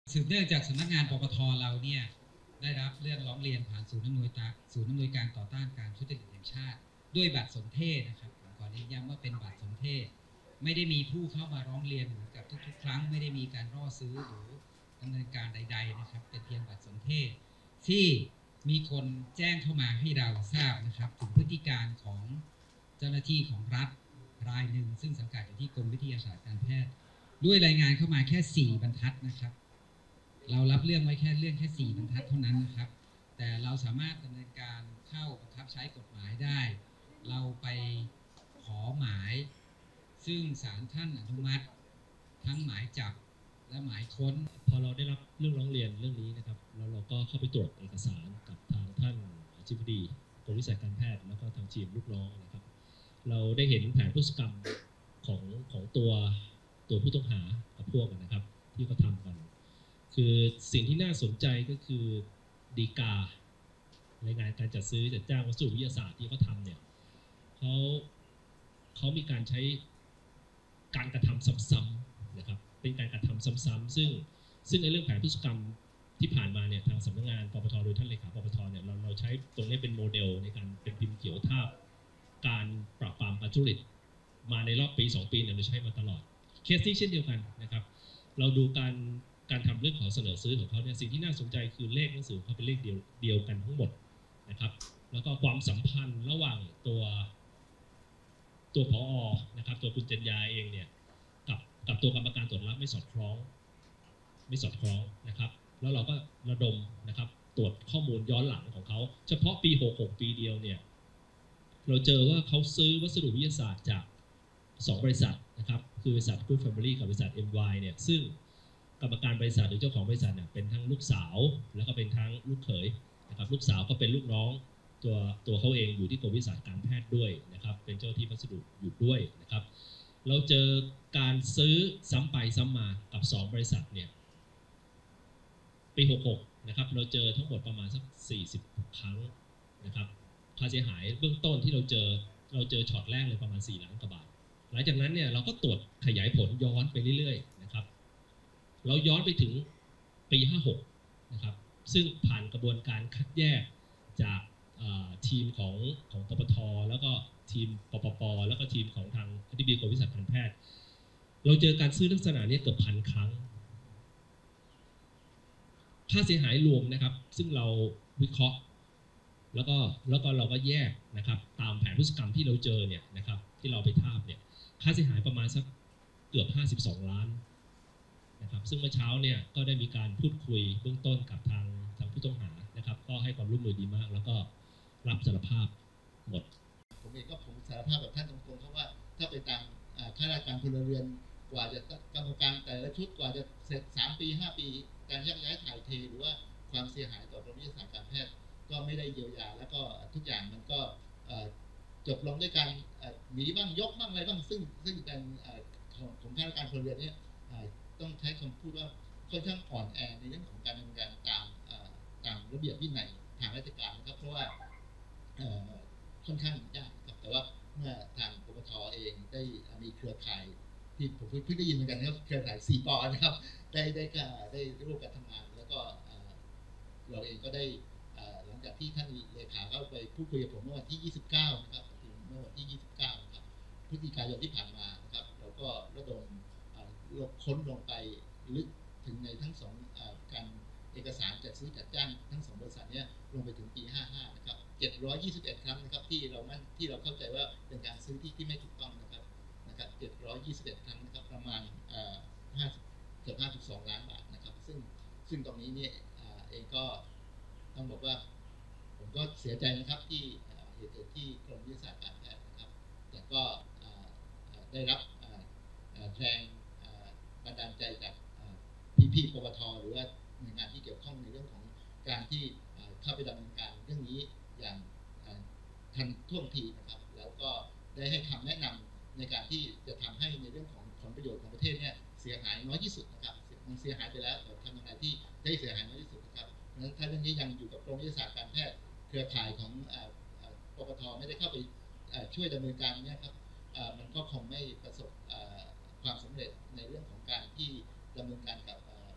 สืบเนื่องจากสำนักงานปปทเราเนี่ยได้รับเรื่องร้องเรียนผ่านศูนย์อำนวยการต่อต้านการทุจริตแห่งชาติด้วยบัตรสนเทศนะครับผมขอเน้นย้ำว่าเป็นบัตรสนเทศไม่ได้มีผู้เข้ามาร้องเรียนเหมือนกับทุกๆครั้งไม่ได้มีการร่อซื้อหรือดำเนินการใดๆนะครับเป็นเพียงบัตรสนเทศที่มีคนแจ้งเข้ามาให้เราทราบนะครับถึงพฤติการของเจ้าหน้าที่ของรัฐรายหนึ่งซึ่งสังกัดอยู่ที่กรมวิทยาศาสตร์การแพทย์ด้วยรายงานเข้ามาแค่4บรรทัดนะครับเรารับเรื่องไว้แค่4บรรทัดเท่านั้นนะครับแต่เราสามารถดำเนินการเข้าบังคับใช้กฎหมายได้เราไปขอหมายซึ่งศาลท่านอนุมัติทั้งหมายจับและหมายค้นพอเราได้รับเรื่องร้องเรียนเรื่องนี้นะครับแล้วเราก็เข้าไปตรวจเอกสารกับทางท่านอธิบดีกรมวิชาการแพทย์แล้วก็ทางทีมลูกน้องนะครับเราได้เห็นแผนพฤติกรรมของตัวผู้ต้องหากับพวกนะครับที่เขาทำกันคือสิ่งที่น่าสนใจก็คือดีการายงานการจัดซื้อจัดจ้างวัสดุวิทยาศาสตร์ที่เขาทำเนี่ยเขามีการใช้การกระทำซ้ำๆนะครับเป็นการกระทำซ้ำๆซึ่งในเรื่องแผนพฤติกรรมที่ผ่านมาเนี่ยทางสำนักงานปปทโดยท่านเลขาปปทเนี่ยเราใช้ตรงนี้เป็นโมเดลในการเป็นพิมพ์เขียวทาบการปราบปรามการทุจริตมาในรอบปี2 ปีเนี่ยเราใช้มาตลอดเคสนี้เช่นเดียวกันนะครับเราดูการทำเรื่องของเสนอซื้อของเขาเนี่ยสิ่งที่น่าสนใจคือเลขหนังสือเขาเป็นเลขเดียวกันทั้งหมดนะครับแล้วก็ความสัมพันธ์ระหว่างตัวผอ.นะครับตัวคุณจัญญาเองเนี่ยกับตัวกรรมการตรวจรับไม่สอดคล้องนะครับแล้วเราก็ระดมนะครับตรวจข้อมูลย้อนหลังของเขาเฉพาะปี66ปีเดียวเนี่ยเราเจอว่าเขาซื้อวัสดุวิทยาศาสตร์จาก2 บริษัทนะครับคือบริษัท Good Family กับบริษัท MY เนี่ยซึ่งกรรมการบริษัทหรือเจ้าของบริษัทเนี่ยเป็นทั้งลูกสาวแล้วก็เป็นทั้งลูกเขยนะครับลูกสาวก็เป็นลูกน้องตัวเขาเองอยู่ที่กรมวิทยาศาสตร์การแพทย์ด้วยนะครับเป็นเจ้าที่พัสดุอยู่ด้วยนะครับเราเจอการซื้อซ้ำไปซ้ำมากับ2 บริษัทเนี่ยปี66นะครับเราเจอทั้งหมดประมาณสัก40 ครั้งนะครับค่าเสียหายเบื้องต้นที่เราเจอช็อตแรกเลยประมาณ4 ล้านกว่าบาทหลังจากนั้นเนี่ยเราก็ตรวจขยายผลย้อนไปเรื่อยๆนะครับเราย้อนไปถึงปี56นะครับซึ่งผ่านกระบวนการคัดแยกจากทีมของปปท.แล้วก็ทีมปปป.แล้วก็ทีมของทางอธิบดีกรมวิชาการแพทย์เราเจอการซื้อลักษณะนี้เกือบ1,000 ครั้งค่าเสียหายรวมนะครับซึ่งเราวิเคราะห์แล้วก็เราก็แยกนะครับตามแผนพฤติกรรมที่เราเจอเนี่ยนะครับที่เราไปทาบเนี่ยค่าเสียหายประมาณสักเกือบ52 ล้านนะครับซึ่งเมื่อเช้าเนี่ยก็ได้มีการพูดคุยเบื้องต้นกับทางผู้ต้องหานะครับก็ให้ความร่วมมือดีมากแล้วก็รับสารภาพหมดผมเองก็ผมสารภาพกับท่านตรงๆครับว่าถ้าไปตามข้าราชการพลเรือนกว่าจะกรรมการแต่ละชุดกว่าจะเสร็จ3 ปี 5 ปีการยักย้ายถ่ายเทหรือว่าความเสียหายต่อกรมวิทยาศาสตร์การแพทย์ก็ไม่ได้เยียวยาแล้วก็ทุกอย่างมันก็จบลงด้วยการหนีบ้างยกบ้างอะไรบ้างซึ่งการของข้าราชการพลเรือนเนี่ยต้องใช้คำพูดว่าค่อนข้างอ่อนแอในเรื่องของการดำเนินการตามระเบียบวินัยทางราชการนะครับเพราะว่าค่อนข้างยากครับแต่ว่าเมื่อทางปปท.เองได้มีเครือข่ายที่ผมเพิ่งได้ยินเหมือนกันนะครับเครือข่าย4 ป.นะครับได้ร่วมกันทำงานแล้วก็เราเองก็ได้หลังจากที่ท่านเลขาเข้าไปพูดคุยกับผมเมื่อวันที่29นะครับถึงเมื่อวันที่29นะครับพฤศจิกายนที่ผ่านมานะครับเราก็ระดมค้นลงไปลึกถึงในทั้ง2การเอกสารจัดซื้อจัดจ้างทั้ง2 บริษัทนี้ลงไปถึงปี55นะครับ721 ครั้งนะครับที่เราเข้าใจว่าเป็นการซื้อที่ไม่ถูกต้องนะครับ721 ครั้งนะครับประมาณเกือบ52 ล้านบาทนะครับซึ่งตรงนี้เนี่ยเองก็ต้องบอกว่าผมก็เสียใจนะครับที่เหตุเกิดที่กรมวิทยาศาสตร์การแพทย์นะครับแต่ก็ได้รับแรงบันดาลใจจากพี่ปปท.หรือว่าหน่วยงานที่เกี่ยวข้องในเรื่องของการที่เข้าไปดำเนินการเรื่องนี้อย่างทันท่วงทีนะครับแล้วก็ได้ให้คำแนะนำในการที่จะทำให้ในเรื่องของผลประโยชน์ของประเทศเนี่ยเสียหายน้อยที่สุดนะครับมันเสียหายไปแล้วแต่ทำยังไงที่ได้เสียหายน้อยที่สุดนะครับเพราะฉะนั้นถ้าเรื่องนี้ยังอยู่กับกรมวิทยาศาสตร์การแพทย์เครือข่ายของปปท.ไม่ได้เข้าไปช่วยดำเนินการเนี่ยครับมันก็คงไม่ประสบความสำเร็จในเรื่องของการที่ดำเนินการกับ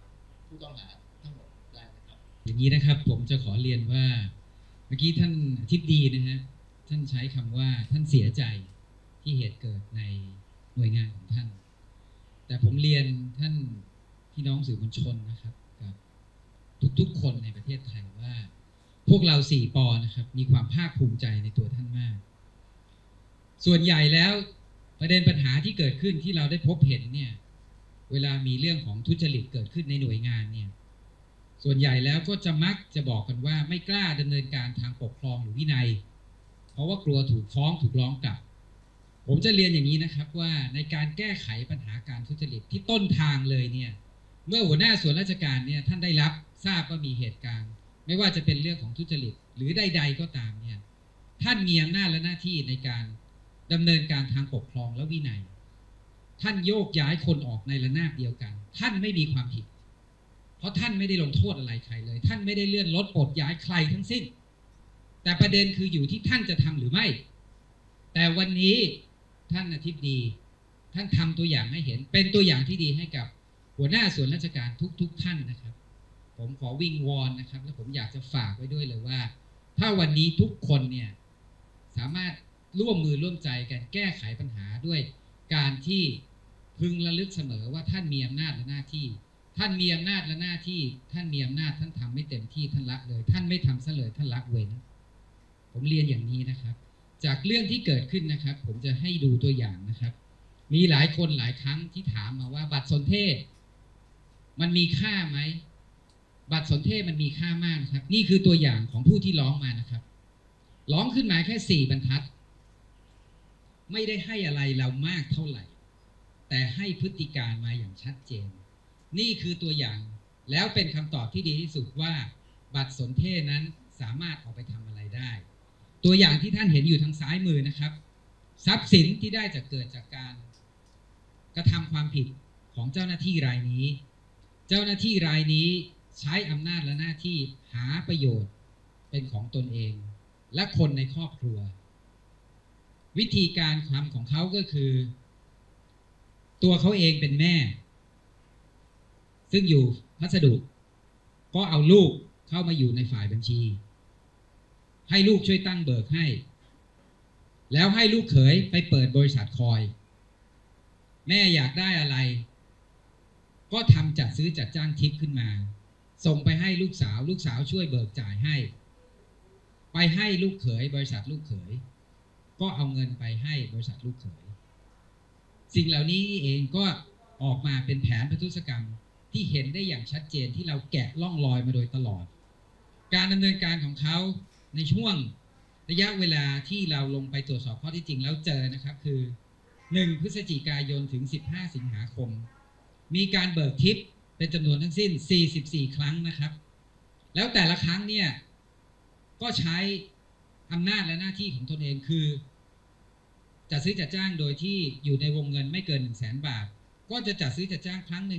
ผู้ต้องหาทั้งหมดได้นะครับอย่างนี้นะครับผมจะขอเรียนว่าเมื่อกี้ท่านอธิบดีนะฮะท่านใช้คำว่าท่านเสียใจที่เหตุเกิดในหน่วยงานของท่าน แต่ผมเรียนท่านพี่น้องสื่อมวลชนนะครับกับทุกๆคนในประเทศไทยว่าพวกเรา4 ปอนะครับมีความภาคภูมิใจในตัวท่านมาก ส่วนใหญ่แล้วประเด็นปัญหาที่เกิดขึ้นที่เราได้พบเห็นเนี่ยเวลามีเรื่องของทุจริตเกิดขึ้นในหน่วยงานเนี่ยส่วนใหญ่แล้วก็จะมักจะบอกกันว่าไม่กล้าดำเนินการทางปกครองหรือวินัยเพราะว่ากลัวถูกฟ้องถูกร้องกลับผมจะเรียนอย่างนี้นะครับว่าในการแก้ไขปัญหาการทุจริตที่ต้นทางเลยเนี่ยเมื่อหัวหน้าส่วนราชการเนี่ยท่านได้รับทราบว่ามีเหตุการณ์ไม่ว่าจะเป็นเรื่องของทุจริตหรือใดๆก็ตามเนี่ยท่านมีอำนาจและหน้าที่ในการดำเนินการทางปกครองและวินัยท่านโยกย้ายคนออกในระนาบเดียวกันท่านไม่มีความผิดเพราะท่านไม่ได้ลงโทษอะไรใครเลยท่านไม่ได้เลื่อนลดปลดย้ายใครทั้งสิ้นแต่ประเด็นคืออยู่ที่ท่านจะทำหรือไม่แต่วันนี้ท่านอธิบดีท่านทำตัวอย่างให้เห็นเป็นตัวอย่างที่ดีให้กับหัวหน้าส่วนราชการทุกท่านนะครับผมขอวิงวอนนะครับและผมอยากจะฝากไว้ด้วยเลยว่าถ้าวันนี้ทุกคนเนี่ยสามารถร่วมมือร่วมใจกันแก้ไขปัญหาด้วยการที่พึงระลึกเสมอว่าท่านมีอำนาจและหน้าที่ท่านมีอำนาจและหน้าที่ท่านมีอำนาจท่านทำไม่เต็มที่ท่านละเลยท่านไม่ทำซะเลยท่านละเว้นผมเรียนอย่างนี้นะครับจากเรื่องที่เกิดขึ้นนะครับผมจะให้ดูตัวอย่างนะครับมีหลายคนหลายครั้งที่ถามมาว่าบัตรสนเทศมันมีค่าไหมบัตรสนเทศมันมีค่ามากนะครับนี่คือตัวอย่างของผู้ที่ร้องมานะครับร้องขึ้นมาแค่4 บรรทัดไม่ได้ให้อะไรเรามากเท่าไหร่แต่ให้พฤติการมาอย่างชัดเจนนี่คือตัวอย่างแล้วเป็นคำตอบที่ดีที่สุดว่าบัตรสนเทศนั้นสามารถเอาไปทำอะไรได้ตัวอย่างที่ท่านเห็นอยู่ทางซ้ายมือนะครับทรัพย์สินที่ได้จะเกิดจากการกระทำความผิดของเจ้าหน้าที่รายนี้เจ้าหน้าที่รายนี้ใช้อำนาจและหน้าที่หาประโยชน์เป็นของตนเองและคนในครอบครัววิธีการทำของเขาก็คือตัวเขาเองเป็นแม่ซึ่งอยู่พัสดุก็เอาลูกเข้ามาอยู่ในฝ่ายบัญชีให้ลูกช่วยตั้งเบิกให้แล้วให้ลูกเขยไปเปิดบริษัทคอยแม่อยากได้อะไรก็ทำจัดซื้อจัดจ้างทิปขึ้นมาส่งไปให้ลูกสาวช่วยเบิกจ่ายให้ไปให้ลูกเขยบริษัทลูกเขยก็เอาเงินไปให้บริษัทลูกเขยสิ่งเหล่านี้เองก็ออกมาเป็นแผนประทุษกรรมที่เห็นได้อย่างชัดเจนที่เราแกะล่องรอยมาโดยตลอดการดำเนินการของเขาในช่วงระยะเวลาที่เราลงไปตรวจสอบข้อที่จริงแล้วเจอนะครับคือ1 พฤศจิกายนถึง15 สิงหาคมมีการเบิกทิปเป็นจำนวนทั้งสิ้น44 ครั้งนะครับแล้วแต่ละครั้งเนี่ยก็ใช้อำนาจและหน้าที่ของตนเองคือจัดซื้อจัดจ้างโดยที่อยู่ในวงเงินไม่เกิน 100,000 บาทก็จะจัดซื้อจัดจ้างครั้งหนึ่ง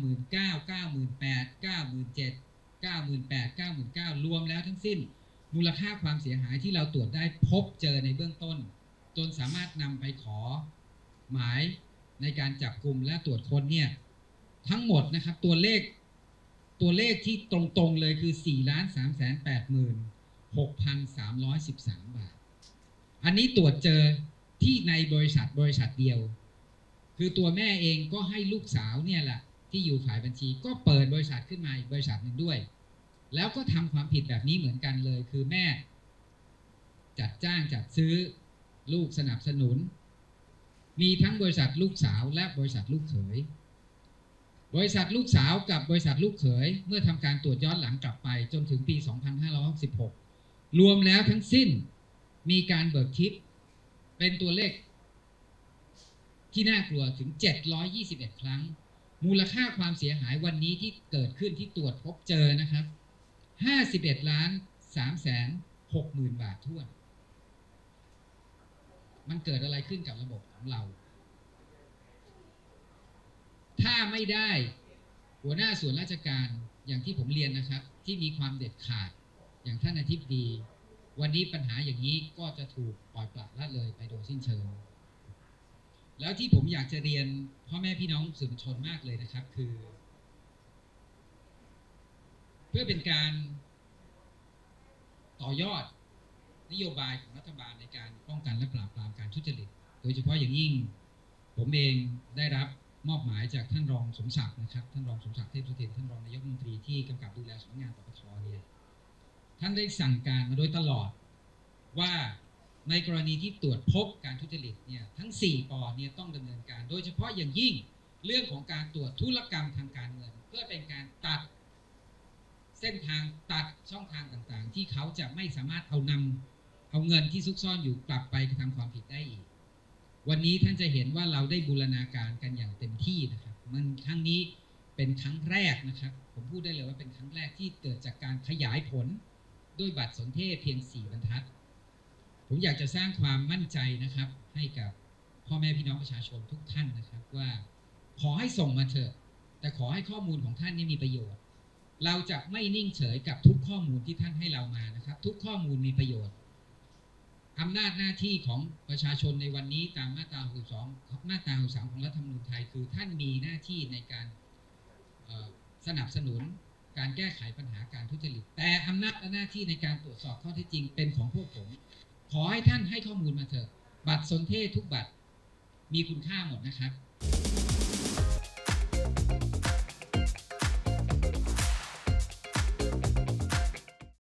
99,000 98,000 97,000 98,000 99,000 รวมแล้วทั้งสิ้นมูลค่าความเสียหายที่เราตรวจได้พบเจอในเบื้องต้นจนสามารถนำไปขอหมายในการจับกุมและตรวจค้นเนี่ยทั้งหมดนะครับตัวเลขที่ตรงๆเลยคือ 4,380,6,313 บาทอันนี้ตรวจเจอที่ในบริษัทเดียวคือตัวแม่เองก็ให้ลูกสาวเนี่ยแหละที่อยู่ฝ่ายบัญชีก็เปิดบริษัทขึ้นมาอีกบริษัทหนึ่งด้วยแล้วก็ทำความผิดแบบนี้เหมือนกันเลยคือแม่จัดจ้างจัดซื้อลูกสนับสนุนมีทั้งบริษัทลูกสาวและบริษัทลูกเขยบริษัทลูกสาวกับบริษัทลูกเขยเมื่อทำการตรวจย้อนหลังกลับไปจนถึงปี 2566 รวมแล้วทั้งสิ้นมีการเบิกทิปเป็นตัวเลขที่น่ากลัวถึง721 ครั้งมูลค่าความเสียหายวันนี้ที่เกิดขึ้นที่ตรวจพบเจอนะครับ51,360,000 บาทถ้วนมันเกิดอะไรขึ้นกับระบบของเราถ้าไม่ได้หัวหน้าส่วนราชการอย่างที่ผมเรียนนะครับที่มีความเด็ดขาดอย่างท่านอธิบดีวันนี้ปัญหาอย่างนี้ก็จะถูกปล่อยปละละเลยไปโดยสิ้นเชิงแล้วที่ผมอยากจะเรียนพ่อแม่พี่น้องสื่อมวลชนมากเลยนะครับคือพื่อเป็นการต่อยอดนโยบายของรัฐบาลในการป้องกันและปราบปรามการทุจริตโดยเฉพาะอย่างยิ่งผมเองได้รับมอบหมายจากท่านรองสมศักดิ์นะครับท่านรองสมศักดิ์เทพสุทินท่านรองนายกรัฐมนตรีที่กำกับดูแลสำนักงานปปชเนี่ยท่านได้สั่งการมาโดยตลอดว่าในกรณีที่ตรวจพบการทุจริตเนี่ยทั้ง4 ป.เนี่ยต้องดำเนินการโดยเฉพาะอย่างยิ่งเรื่องของการตรวจธุรกรรมทางการเงินเพื่อเป็นการตัดเส้นทางตัดช่องทางต่างๆที่เขาจะไม่สามารถเอาเงินที่ซุกซ่อนอยู่กลับไปกระทำความผิดได้อีกวันนี้ท่านจะเห็นว่าเราได้บูรณาการกันอย่างเต็มที่นะครับมันครั้งนี้เป็นครั้งแรกนะครับผมพูดได้เลยว่าเป็นครั้งแรกที่เกิดจากการขยายผลด้วยบัตรสนเทศเพียง4 บรรทัดผมอยากจะสร้างความมั่นใจนะครับให้กับพ่อแม่พี่น้องประชาชนทุกท่านนะครับว่าขอให้ส่งมาเถอะแต่ขอให้ข้อมูลของท่านนี่มีประโยชน์เราจะไม่นิ่งเฉยกับทุกข้อมูลที่ท่านให้เรามานะครับทุกข้อมูลมีประโยชน์อำนาจหน้าที่ของประชาชนในวันนี้ตามมาตรา 62 มาตรา 63 ของรัฐธรรมนูญไทยคือท่านมีหน้าที่ในการสนับสนุนการแก้ไขปัญหาการทุจริตแต่อำนาจและหน้าที่ในการตรวจสอบข้อเท็จจริงเป็นของพวกผมขอให้ท่านให้ข้อมูลมาเถอะบัตรสนเทศทุกบัตรมีคุณค่าหมดนะครับ